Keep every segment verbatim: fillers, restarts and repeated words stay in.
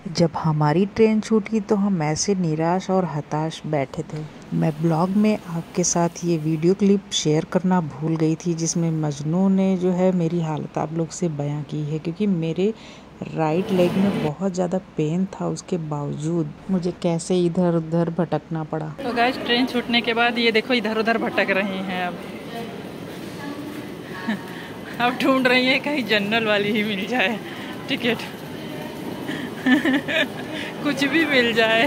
जब हमारी ट्रेन छूटी तो हम ऐसे निराश और हताश बैठे थे। मैं ब्लॉग में आपके साथ ये वीडियो क्लिप शेयर करना भूल गई थी, जिसमें मजनू ने जो है मेरी हालत आप लोग से बयां की है, क्योंकि मेरे राइट लेग में बहुत ज़्यादा पेन था। उसके बावजूद मुझे कैसे इधर उधर भटकना पड़ा। तो गाइस, ट्रेन छूटने के बाद ये देखो इधर उधर भटक रही हैं। अब अब ढूंढ रही हैं कहीं जनरल वाली ही मिल जाए टिकट। कुछ भी मिल जाए।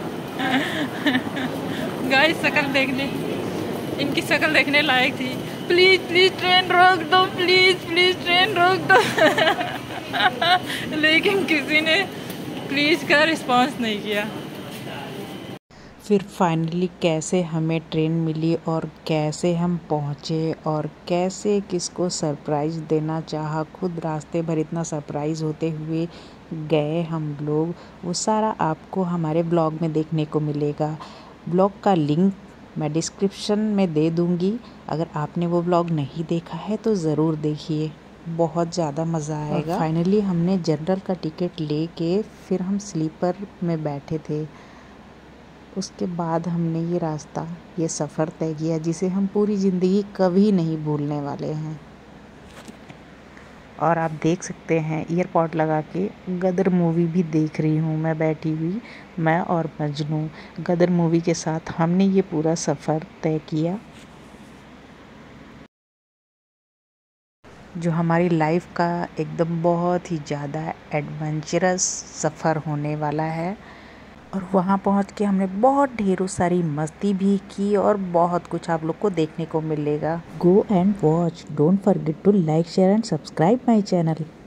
गाइस, शक्ल देखने इनकी शक्ल देखने लायक थी। प्लीज प्लीज ट्रेन रोक दो, प्लीज प्लीज ट्रेन रोक दो। लेकिन किसी ने प्लीज का रिस्पॉन्स नहीं किया। फिर फाइनली कैसे हमें ट्रेन मिली और कैसे हम पहुँचे और कैसे किसको सरप्राइज़ देना चाहा, खुद रास्ते भर इतना सरप्राइज़ होते हुए गए हम लोग, वो सारा आपको हमारे ब्लॉग में देखने को मिलेगा। ब्लॉग का लिंक मैं डिस्क्रिप्शन में दे दूँगी। अगर आपने वो ब्लॉग नहीं देखा है तो ज़रूर देखिए, बहुत ज़्यादा मज़ा आएगा। फाइनली हमने जनरल का टिकट लेके फिर हम स्लीपर में बैठे थे। उसके बाद हमने ये रास्ता, ये सफ़र तय किया जिसे हम पूरी ज़िंदगी कभी नहीं भूलने वाले हैं। और आप देख सकते हैं ईयरपॉड लगा के गदर मूवी भी देख रही हूँ मैं बैठी हुई, मैं और मजनू। गदर मूवी के साथ हमने ये पूरा सफ़र तय किया, जो हमारी लाइफ का एकदम बहुत ही ज़्यादा एडवेंचरस सफ़र होने वाला है। और वहाँ पहुँच के हमने बहुत ढेरों सारी मस्ती भी की और बहुत कुछ आप लोग को देखने को मिलेगा। Go and watch, don't forget to like, share and subscribe my channel.